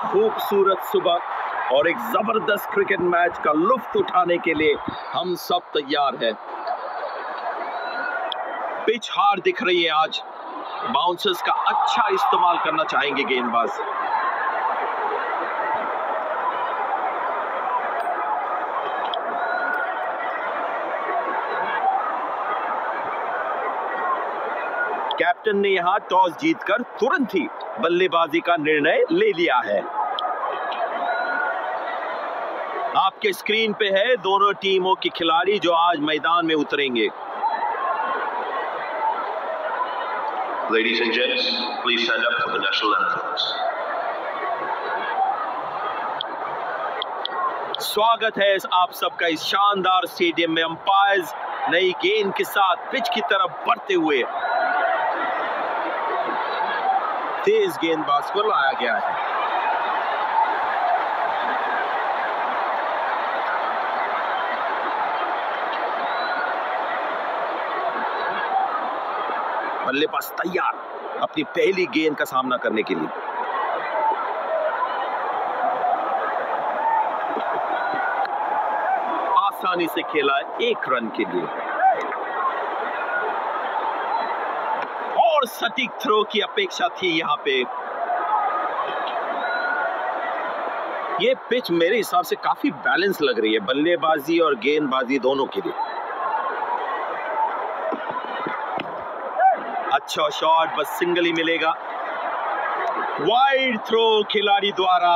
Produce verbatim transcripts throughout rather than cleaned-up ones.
खूबसूरत सुबह और एक जबरदस्त क्रिकेट मैच का लुत्फ उठाने के लिए हम सब तैयार हैं। पिच हार्ड दिख रही है आज। बाउंसर्स का अच्छा इस्तेमाल करना चाहेंगे गेंदबाज। कैप्टन ने यहां टॉस जीतकर तुरंत ही बल्लेबाजी का निर्णय ले लिया है। आपके स्क्रीन पे है दोनों टीमों के खिलाड़ी जो आज मैदान में उतरेंगे। Ladies and gents, please stand up for the national anthems. स्वागत है आप सबका इस शानदार स्टेडियम में। अंपायर्स नई गेंद के साथ पिच की तरफ बढ़ते हुए तेज गेंदबाज को लाया गया है। बल्लेबाज तैयार अपनी पहली गेंद का सामना करने के लिए। आसानी से खेला एक रन के लिए और सटीक थ्रो की अपेक्षा थी यहां पे। ये पिच मेरे हिसाब से काफी बैलेंस लग रही है बल्लेबाजी और गेंदबाजी दोनों के लिए। अच्छा शॉट, बस सिंगल ही मिलेगा। वाइड थ्रो खिलाड़ी द्वारा।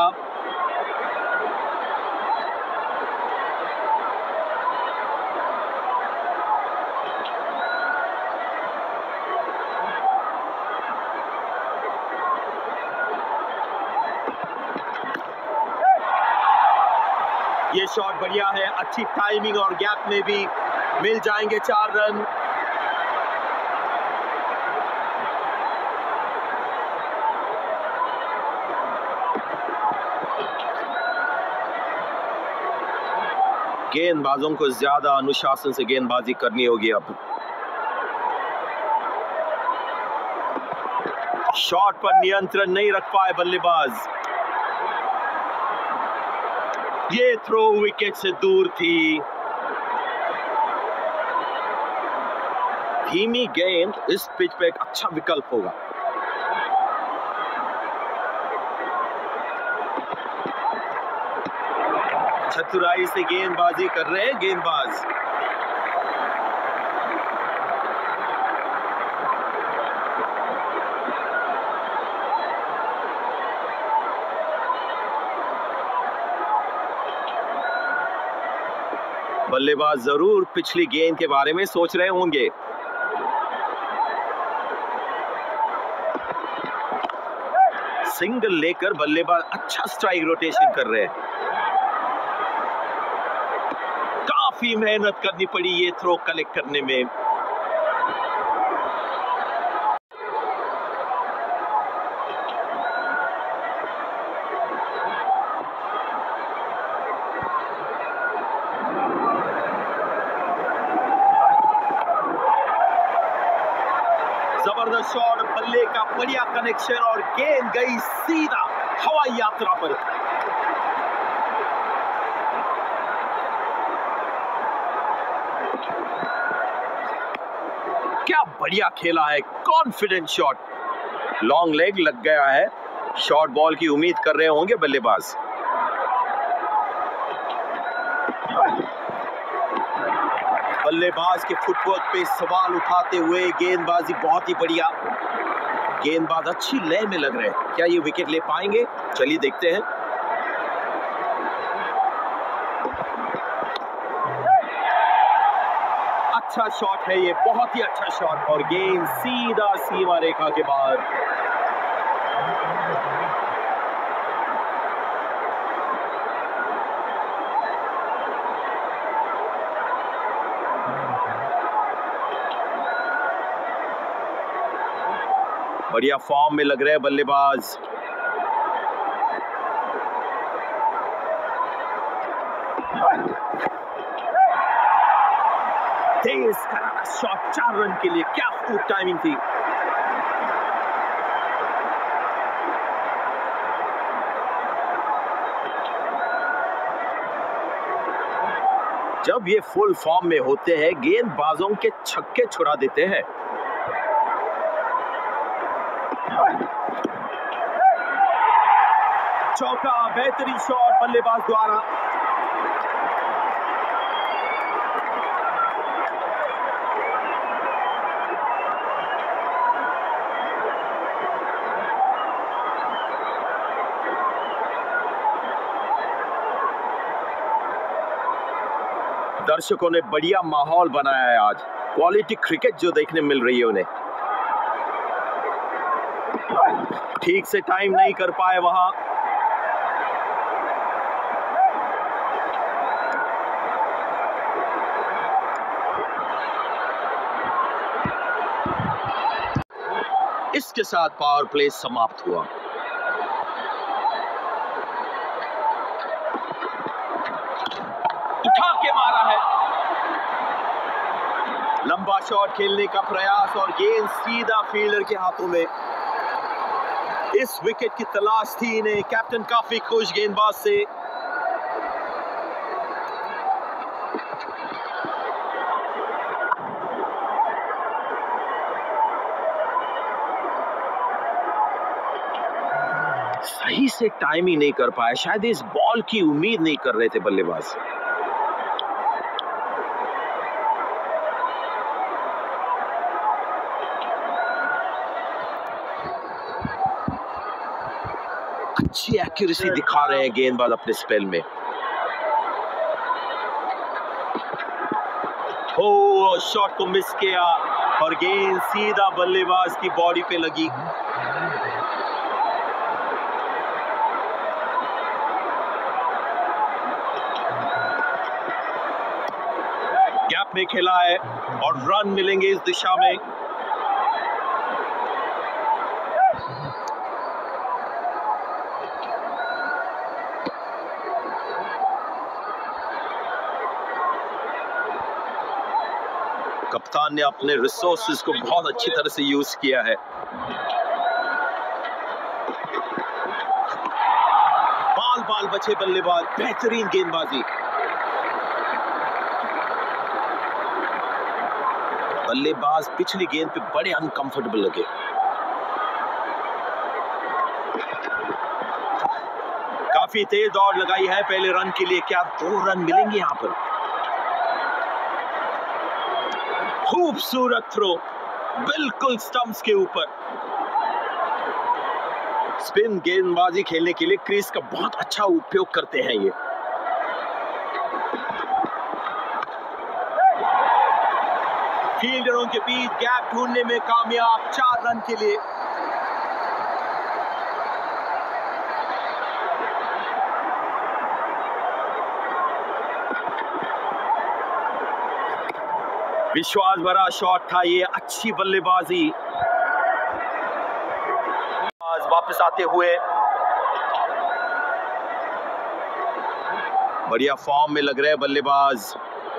ये शॉट बढ़िया है, अच्छी टाइमिंग और गैप में भी मिल जाएंगे चार रन। गेंदबाजों को ज्यादा अनुशासन से गेंदबाजी करनी होगी अब। शॉट पर नियंत्रण नहीं रख पाए बल्लेबाज। ये थ्रो विकेट से दूर थी। धीमी गेंद इस पिच पे एक अच्छा विकल्प होगा। चतुराई से गेंदबाजी कर रहे हैं गेंदबाज। बल्लेबाज जरूर पिछली गेंद के बारे में सोच रहे होंगे। सिंगल लेकर बल्लेबाज अच्छा स्ट्राइक रोटेशन कर रहे हैं। काफी मेहनत करनी पड़ी ये थ्रो कलेक्ट करने में। जबरदस्त शॉट, बल्ले का बढ़िया कनेक्शन और गेंद गई सीधा हवाई यात्रा पर। क्या बढ़िया खेला है, कॉन्फिडेंट शॉट। लॉन्ग लेग लग गया है। शॉर्ट बॉल की उम्मीद कर रहे होंगे बल्लेबाज। बल्लेबाज के फुटवर्क पे सवाल उठाते हुए गेंदबाजी बहुत ही बढ़िया। गेंदबाज अच्छी लय में लग रहे हैं। क्या ये विकेट ले पाएंगे? चलिए देखते हैं। अच्छा शॉट है ये, बहुत ही अच्छा शॉट और गेंद सीधा सीमा रेखा के बाहर। बढ़िया फॉर्म में लग रहे हैं बल्लेबाज। तेज करारा शॉट चार रन के लिए। क्या खूब टाइमिंग थी। जब ये फुल फॉर्म में होते हैं गेंदबाजों के छक्के छुड़ा देते हैं। चौका, बेहतरीन शॉट बल्लेबाज द्वारा। दर्शकों ने बढ़िया माहौल बनाया है आज। क्वालिटी क्रिकेट जो देखने मिल रही है उन्हें। ठीक से टाइम नहीं कर पाए वहां। इसके साथ पावर प्ले समाप्त हुआ। उठा के मारा है। लंबा शॉट खेलने का प्रयास और गेंद सीधा फील्डर के हाथों में। इस विकेट की तलाश थी इन्हें। कैप्टन काफी खुश गेंदबाज से। सही से टाइम ही नहीं कर पाए। शायद इस बॉल की उम्मीद नहीं कर रहे थे बल्लेबाज। अच्छी एक्यूरेसी दिखा रहे हैं गेंदबाज अपने स्पेल में। हो, शॉट को मिस किया और गेंद सीधा बल्लेबाज की बॉडी पे लगी। गैप में खेला है और रन मिलेंगे इस दिशा में। कप्तान ने अपने रिसोर्सेज को बहुत अच्छी तरह से यूज किया है। बाल बाल बचे बल्लेबाज। बेहतरीन गेंदबाजी। बल्लेबाज पिछली गेंद पे बड़े अनकंफर्टेबल लगे। काफी तेज दौड़ लगाई है पहले रन के लिए। क्या दो रन मिलेंगे यहां पर? खूबसूरत थ्रो, बिल्कुल स्टंप्स के ऊपर। स्पिन गेंदबाजी खेलने के लिए क्रीज का बहुत अच्छा उपयोग करते हैं ये। फील्डरों के बीच गैप ढूंढने में कामयाब। चार रन के लिए। विश्वास भरा शॉट था ये। अच्छी बल्लेबाजी। वापस आते हुए बढ़िया फॉर्म में लग रहे हैं बल्लेबाज।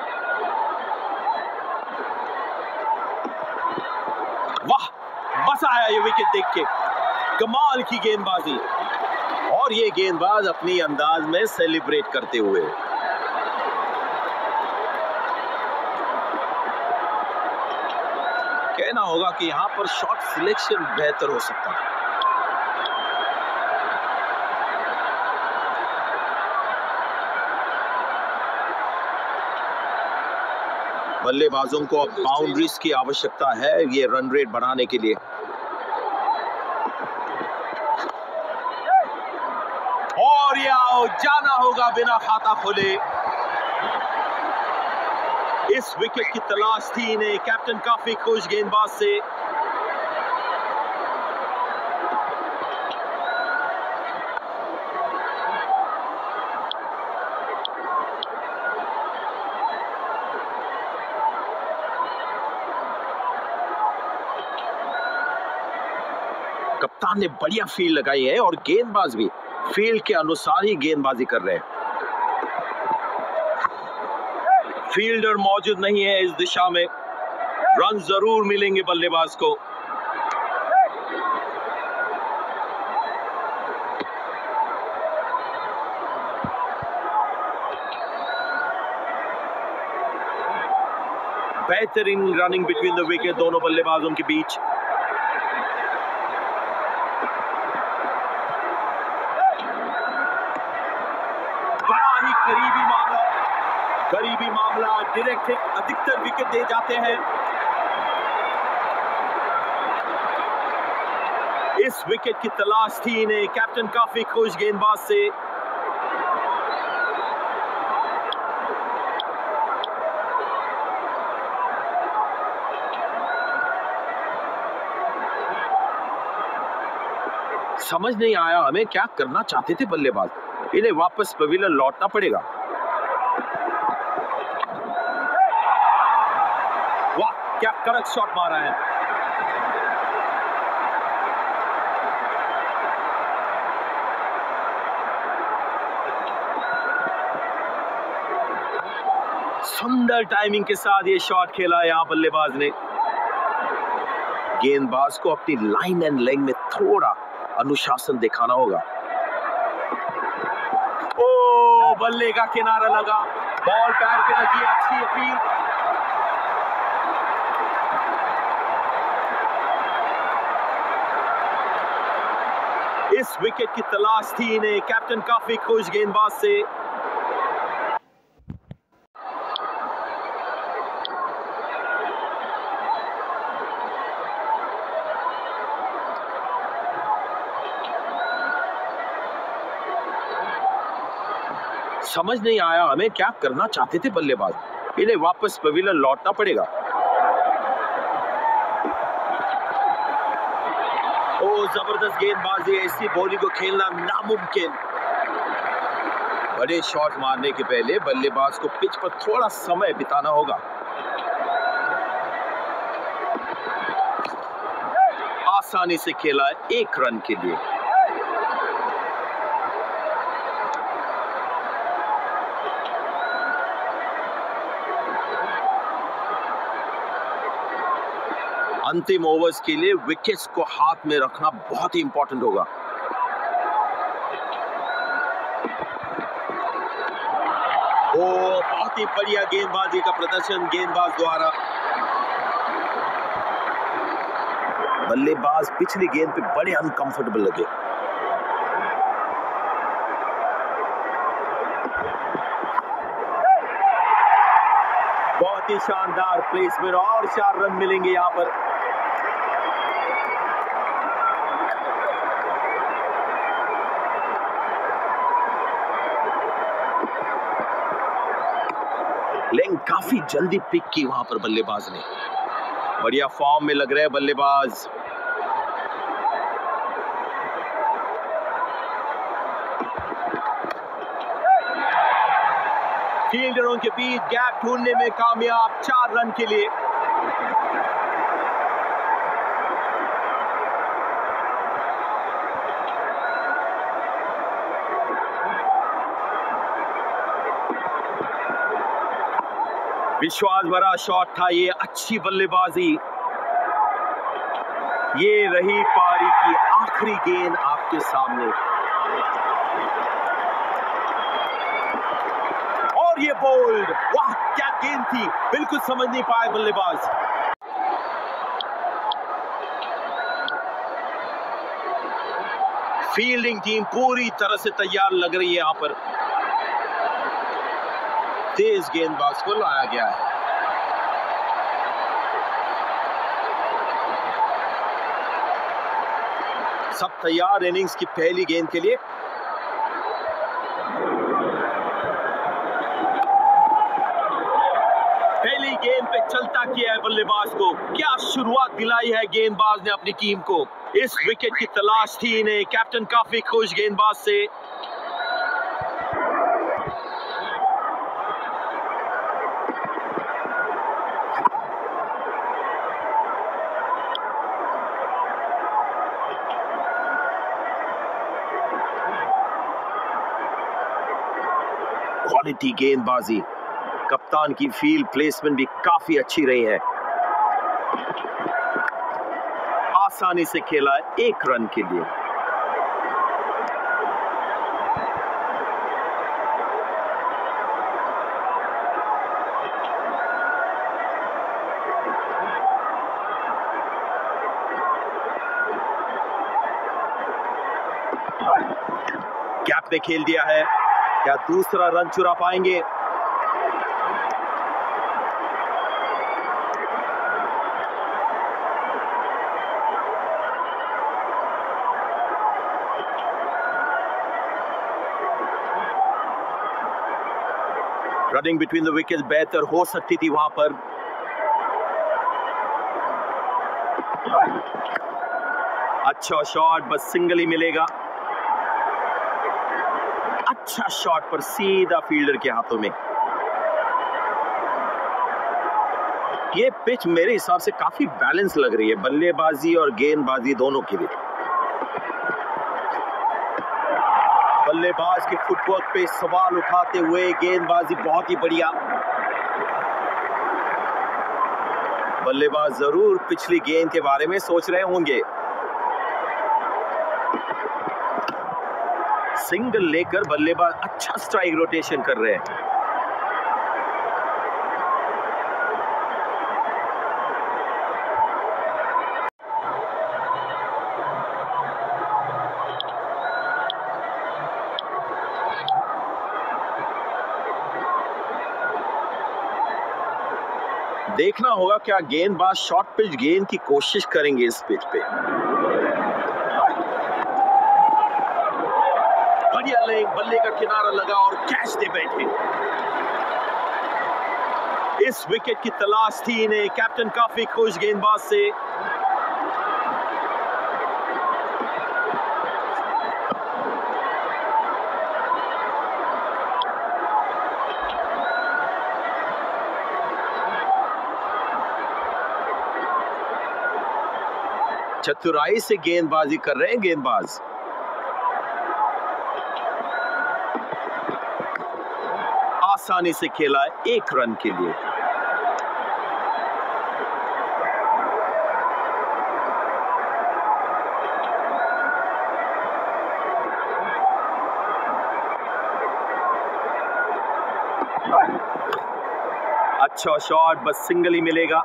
वाह, मजा आया ये विकेट देख के। कमाल की गेंदबाजी। और ये गेंदबाज अपनी अंदाज में सेलिब्रेट करते हुए। कहना होगा कि यहां पर शॉट सिलेक्शन बेहतर हो सकता है। बल्लेबाजों को अब बाउंड्रीज की आवश्यकता है ये रन रेट बढ़ाने के लिए। और ये जाना होगा बिना खाता खोले। इस विकेट की तलाश थी इन्हें। कैप्टन काफी खुश गेंदबाज से। कप्तान ने बढ़िया फील्ड लगाई है और गेंदबाज भी फील्ड के अनुसार ही गेंदबाजी कर रहे हैं। फील्डर मौजूद नहीं है इस दिशा में। रन जरूर मिलेंगे बल्लेबाज को। बेहतरीन रनिंग बिटवीन द विकेट दोनों बल्लेबाजों के बीच। बड़ा ही करीबी मामला, करीबी मामला, डायरेक्ट हिट अधिकतर विकेट दे जाते हैं। इस विकेट की तलाश थी इन्हें, कैप्टन काफी खुश गेंदबाज से। समझ नहीं आया हमें क्या करना चाहते थे बल्लेबाज, इन्हें वापस पवेलियन लौटना पड़ेगा। वाह क्या कड़क शॉट मारा है। सुंदर टाइमिंग के साथ ये शॉट खेला यहां बल्लेबाज ने। गेंदबाज को अपनी लाइन एंड लेंथ में थोड़ा अनुशासन दिखाना होगा। ओ बल्ले का किनारा लगा, बॉल पैर पे लगी, अच्छी अपील। इस विकेट की तलाश थी इन्हें, कैप्टन काफी खुश गेंदबाज से। समझ नहीं आया हमें क्या करना चाहते थे बल्लेबाज, इन्हें वापस पवेलियन लौटना पड़ेगा। ओ जबरदस्त गेंदबाजी, ऐसी बॉलिंग को खेलना नामुमकिन। बड़े शॉट मारने के पहले बल्लेबाज को पिच पर थोड़ा समय बिताना होगा। आसानी से खेला एक रन के लिए। अंतिम ओवर्स के लिए विकेट्स को हाथ में रखना बहुत ही इंपॉर्टेंट होगा। ओ बहुत ही बढ़िया गेंदबाजी का प्रदर्शन गेंदबाज द्वारा। बल्लेबाज पिछली गेंद पे बड़े अनकंफर्टेबल लगे। बहुत ही शानदार प्लेसमेंट, और चार रन मिलेंगे यहां पर। लेकिन काफी जल्दी पिक की वहां पर बल्लेबाज ने। बढ़िया फॉर्म में लग रहे हैं बल्लेबाज। फील्डरों के बीच गैप ढूंढने में कामयाब, चार रन के लिए। विश्वास भरा शॉट था ये, अच्छी बल्लेबाजी। ये रही पारी की आखिरी गेंद आपके सामने, और ये बोल्ड, वाह क्या गेंद थी, बिल्कुल समझ नहीं पाए बल्लेबाज। फील्डिंग टीम पूरी तरह से तैयार लग रही है यहां पर। तेज गेंदबाज को लाया गया है। सब तैयार इनिंग्स की पहली गेंद के लिए। पहली गेंद पे चलता किया है बल्लेबाज को। क्या शुरुआत दिलाई है गेंदबाज ने अपनी टीम को। इस विकेट की तलाश थी इन्हें, कैप्टन काफी खुश गेंदबाज से। क्वालिटी गेंदबाजी, कप्तान की फील्ड प्लेसमेंट भी काफी अच्छी रही है। आसानी से खेला एक रन के लिए। गैप में खेल दिया है, क्या दूसरा रन चुरा पाएंगे? रनिंग बिटवीन द विकेट बेहतर हो सकती थी वहां पर। अच्छा शॉट, बस सिंगल ही मिलेगा। अच्छा शॉट पर सीधा फील्डर के हाथों में। ये पिच मेरे हिसाब से काफी बैलेंस लग रही है बल्लेबाजी और गेंदबाजी दोनों के लिए। बल्लेबाज के फुटवर्क पे सवाल उठाते हुए गेंदबाजी बहुत ही बढ़िया। बल्लेबाज जरूर पिछली गेंद के बारे में सोच रहे होंगे। सिंगल लेकर बल्लेबाज अच्छा स्ट्राइक रोटेशन कर रहे हैं। देखना होगा क्या गेंदबाज शॉर्ट पिच गेंद की कोशिश करेंगे इस पिच पे। बढ़िया लेग, बल्ले का किनारा लगा और कैच दे बैठे। इस विकेट की तलाश थी इन्हें। कैप्टन काफी खुश गेंदबाज से। चतुराई से गेंदबाजी कर रहे हैं गेंदबाज। आसानी से खेला है एक रन के लिए। अच्छा शॉट, बस सिंगल ही मिलेगा।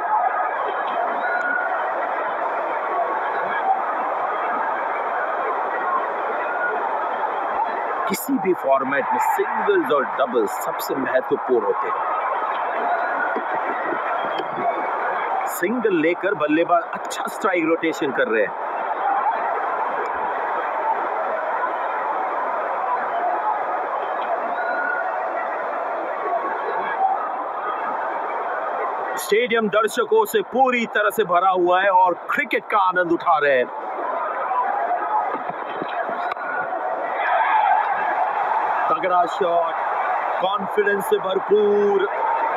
किसी भी फॉर्मेट में सिंगल्स और डबल्स सबसे महत्वपूर्ण होते हैं। सिंगल लेकर बल्लेबाज अच्छा स्ट्राइक रोटेशन कर रहे हैं। स्टेडियम दर्शकों से पूरी तरह से भरा हुआ है और क्रिकेट का आनंद उठा रहे हैं। तगड़ा शॉट, कॉन्फिडेंस से भरपूर।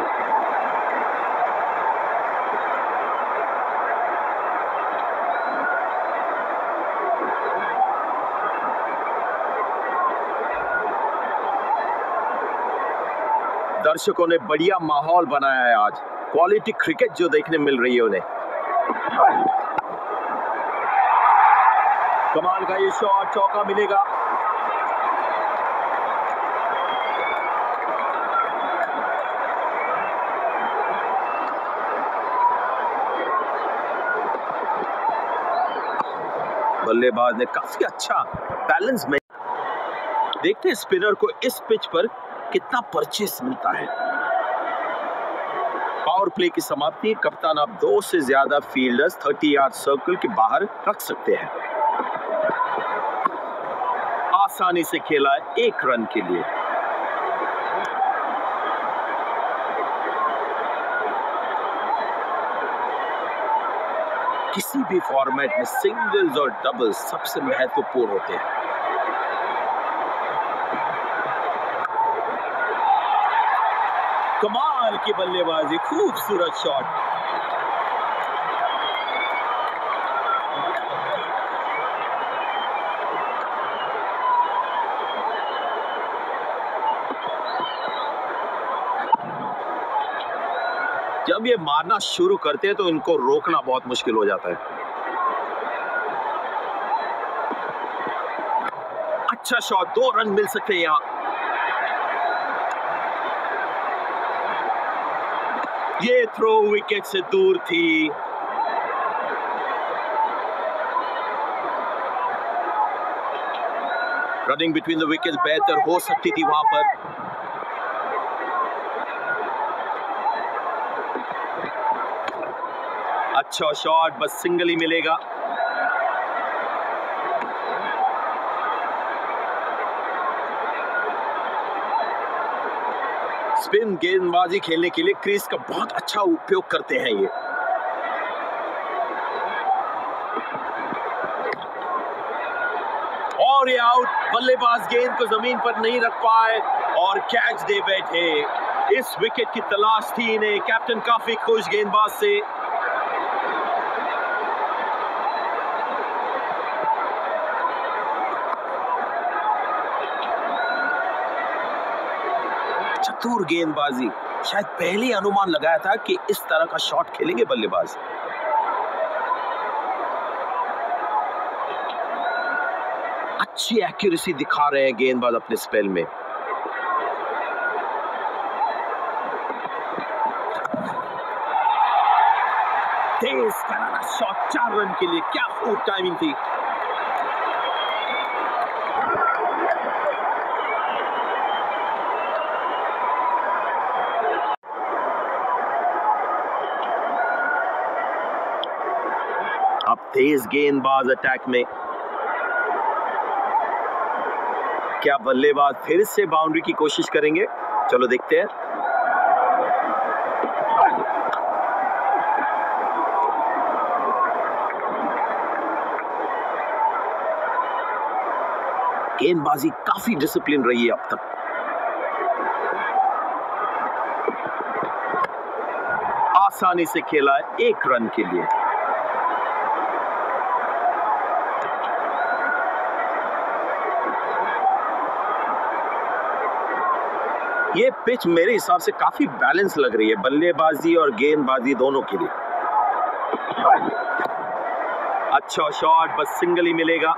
दर्शकों ने बढ़िया माहौल बनाया है आज। क्वालिटी क्रिकेट जो देखने मिल रही है उन्हें। कमाल का ये शॉट, चौका मिलेगा। बल्लेबाज ने काफी अच्छा बैलेंस में। देखते हैं स्पिनर को इस पिच पर कितना परचेस मिलता है। पावर प्ले की समाप्ति। कप्तान अब दो से ज्यादा फील्डर्स तीस यार्ड सर्कल के बाहर रख सकते हैं। आसानी से खेला है एक रन के लिए। किसी भी फॉर्मेट में सिंगल्स और डबल्स सबसे महत्वपूर्ण होते हैं। कमाल की बल्लेबाजी, खूबसूरत शॉट। जब ये मारना शुरू करते हैं तो इनको रोकना बहुत मुश्किल हो जाता है। अच्छा शॉट, दो रन मिल सकते हैं यहां। ये थ्रो विकेट से दूर थी। रनिंग बिटवीन द विकेट्स बेहतर हो सकती थी वहां पर। अच्छा शॉट, बस सिंगल ही मिलेगा। स्पिन गेंदबाजी खेलने के लिए क्रीज का बहुत अच्छा उपयोग करते हैं ये। और ये आउट, बल्लेबाज गेंद को जमीन पर नहीं रख पाए और कैच दे बैठे। इस विकेट की तलाश थी इन्हें। कैप्टन काफी खुश गेंदबाज से। चतुर गेंदबाजी, शायद पहले ही अनुमान लगाया था कि इस तरह का शॉट खेलेंगे बल्लेबाज। अच्छी एक्यूरेसी दिखा रहे हैं गेंदबाज अपने स्पेल में। तेज करारा शॉट, चार रन के लिए। क्या खूब टाइमिंग थी। अब तेज गेंदबाज अटैक में। क्या बल्लेबाज फिर से बाउंड्री की कोशिश करेंगे? चलो देखते हैं। गेंदबाजी काफी डिसिप्लिन रही है अब तक। आसानी से खेला है एक रन के लिए। ये पिच मेरे हिसाब से काफी बैलेंस लग रही है बल्लेबाजी और गेंदबाजी दोनों के लिए। अच्छा शॉट, बस सिंगल ही मिलेगा।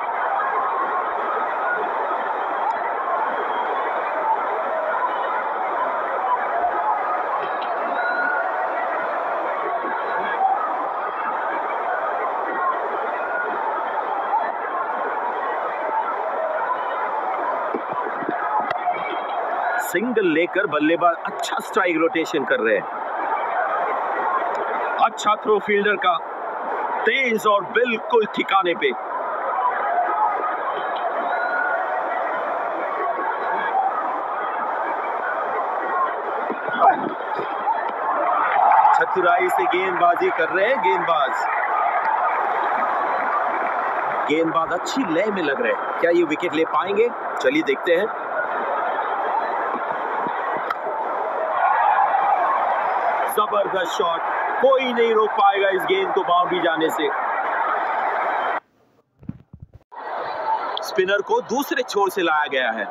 सिंगल लेकर बल्लेबाज अच्छा स्ट्राइक रोटेशन कर रहे हैं। अच्छा थ्रो फील्डर का, तेज और बिल्कुल ठिकाने पे। चतुराई से गेंदबाजी कर रहे हैं गेंदबाज। गेंदबाज अच्छी लय में लग रहे हैं। क्या ये विकेट ले पाएंगे? चलिए देखते हैं। जबरदस्त शॉट, कोई नहीं रोक पाएगा इस गेंद को बाउंड्री जाने से। स्पिनर को दूसरे छोर से लाया गया है।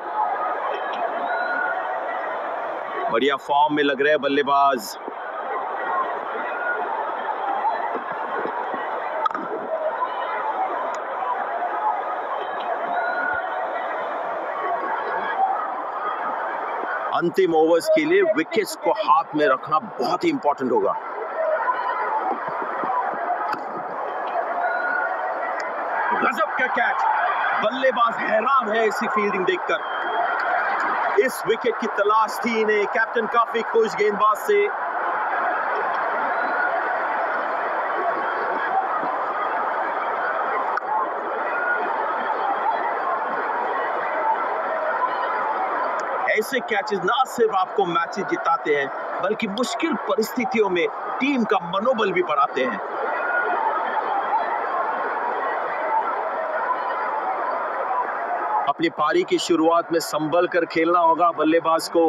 बढ़िया फॉर्म में लग रहे हैं बल्लेबाज। अंतिम ओवर्स के लिए विकेट्स को हाथ में रखना बहुत ही इंपॉर्टेंट होगा। गजब का कैच, बल्लेबाज हैरान है इसी फील्डिंग देखकर। इस विकेट की तलाश थी इन्हें। कैप्टन काफी खुश गेंदबाज से। ऐसे कैचेस ना सिर्फ आपको मैचेस जिताते हैं, बल्कि मुश्किल परिस्थितियों में टीम का मनोबल भी बढ़ाते हैं। अपनी पारी की शुरुआत में संभल कर खेलना होगा बल्लेबाज को।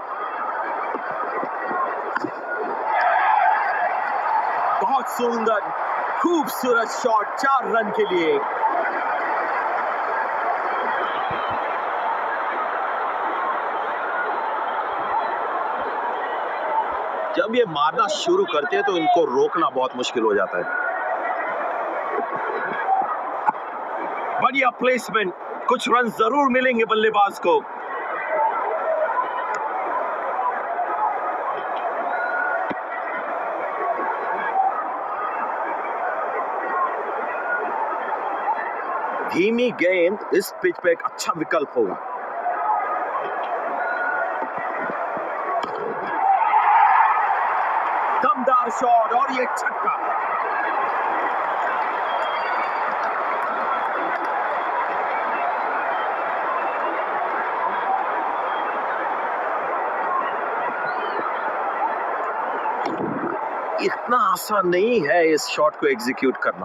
बहुत सुंदर, खूबसूरत शॉट, चार रन के लिए। जब ये मारना शुरू करते हैं तो इनको रोकना बहुत मुश्किल हो जाता है। बढ़िया प्लेसमेंट, कुछ रन जरूर मिलेंगे बल्लेबाज को। धीमी गेंद इस पिच पे एक अच्छा विकल्प होगा। दमदार शॉट और ये छक्का। इतना आसान नहीं है इस शॉट को एग्जीक्यूट करना।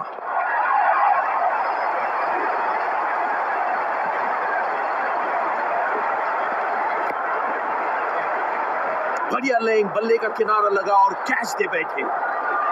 बढ़िया लेग, बल्ले का किनारा लगा और कैच दे बैठे।